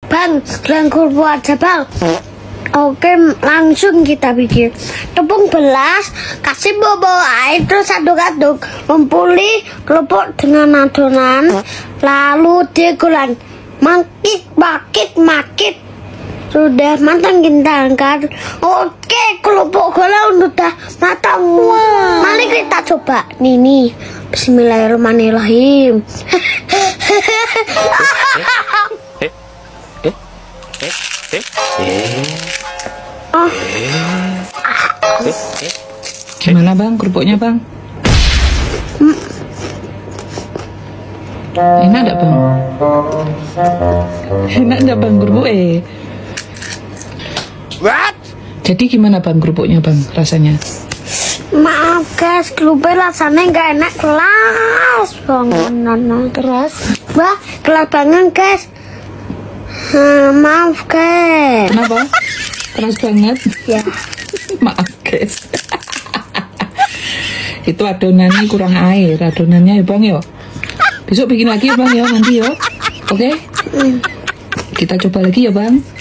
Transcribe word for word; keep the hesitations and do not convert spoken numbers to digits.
Bang, jualan kerupuk aja bang. Oke, langsung kita bikin tepung belas, kasih bobo air, terus aduk-aduk, lumpuli kerupuk dengan adonan, lalu digoreng, makit, makit, makit. Sudah matang kita angkat. Oke, kerupuk goreng udah matang. Wow. Mari kita coba. Nih nih, Bismillahirrahmanirrahim. Oh. Gimana bang kerupuknya bang? Hmm. Enak enggak bang? Enak enggak bang kerupuk eh? What? Jadi gimana bang kerupuknya bang rasanya? Maaf guys, kerupuk rasanya nggak enak, keras banget. Keras? Wah, keras banget guys. Hmm, maaf guys. Kenapa? Keras banget? Ya. Maaf guys. Itu adonannya kurang air, adonannya ya bang ya. Besok bikin lagi ya bang ya, nanti ya. Oke? Okay? Hmm. Kita coba lagi ya bang.